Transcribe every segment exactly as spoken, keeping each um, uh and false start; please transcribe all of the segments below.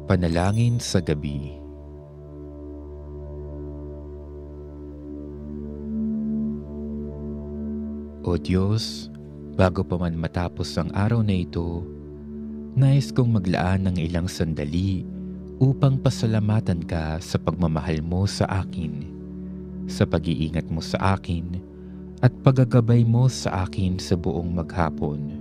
Panalangin sa gabi. O Diyos, bago pa man matapos ang araw na ito, nais kong maglaan ng ilang sandali upang pasalamatan ka sa pagmamahal mo sa akin, sa pag-iingat mo sa akin, at paggagabay mo sa akin sa buong maghapon.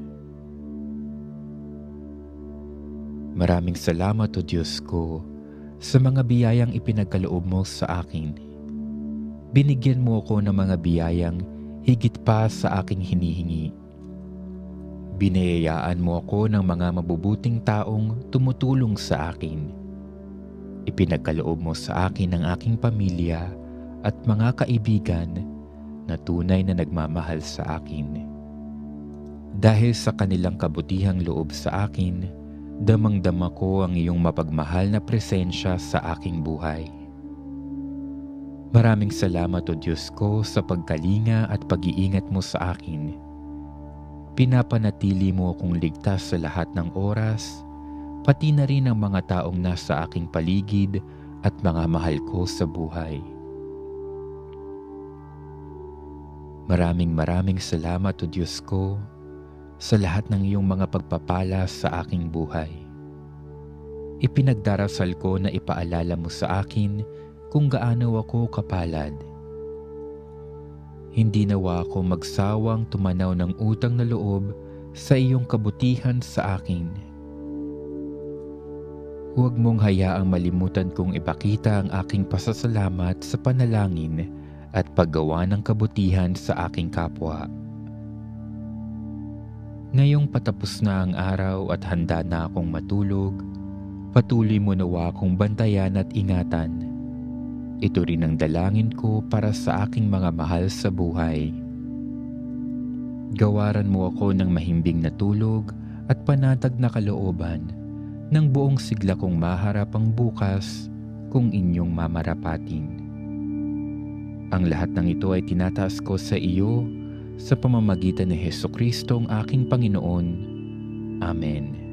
Maraming salamat o Diyos ko sa mga biyayang ipinagkaloob mo sa akin. Binigyan mo ako ng mga biyayang higit pa sa aking hinihingi. Biniyayaan mo ako ng mga mabubuting taong tumutulong sa akin. Ipinagkaloob mo sa akin ang aking pamilya at mga kaibigan na tunay na nagmamahal sa akin. Dahil sa kanilang kabutihang loob sa akin, damang-dama ko ang iyong mapagmahal na presensya sa aking buhay. Maraming salamat o Diyos ko sa pagkalinga at pag-iingat mo sa akin. Pinapanatili mo akong ligtas sa lahat ng oras, pati na rin ang mga taong nasa aking paligid at mga mahal ko sa buhay. Maraming maraming salamat o Diyos ko sa lahat ng iyong mga pagpapala sa aking buhay. Ipinagdarasal ko na ipaalala mo sa akin kung gaano ako kapalad. Hindi nawa ako magsawang tumanaw ng utang na loob sa iyong kabutihan sa akin. Huwag mong hayaang malimutan kong ipakita ang aking pasasalamat sa panalangin at paggawa ng kabutihan sa aking kapwa. Ngayong patapos na ang araw at handa na akong matulog, patuloy mo nawa akong bantayan at ingatan. Ito rin ang dalangin ko para sa aking mga mahal sa buhay. Gawaran mo ako ng mahimbing na tulog at panatag na kalooban ng buong sigla kong maharap ang bukas kung inyong mamarapatin. Ang lahat ng ito ay tinataas ko sa iyo sa pamamagitan ni Hesukristo ang aking Panginoon. Amen.